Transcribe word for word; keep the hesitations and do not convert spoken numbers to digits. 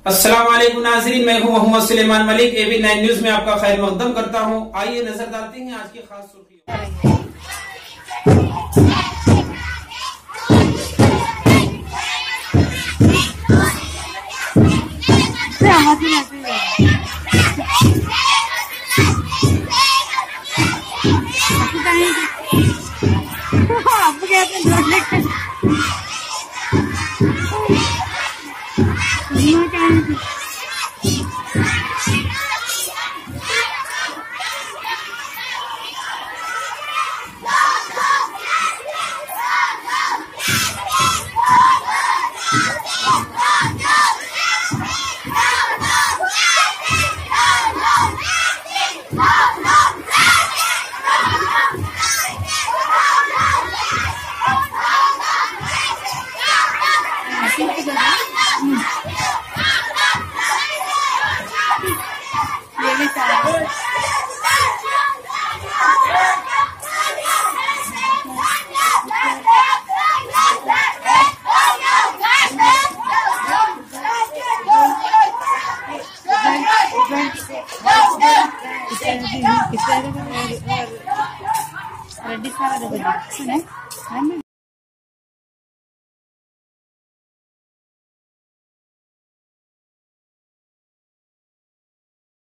अस्सलाम वालेकुम नाज़रीन, मैं हूं Mohammad Suleman Malik. AB nine news में आपका खैर मकदम करता हूं। आइए नजर डालते हैं आज की खास सुर्खियों। Ready, Sarah?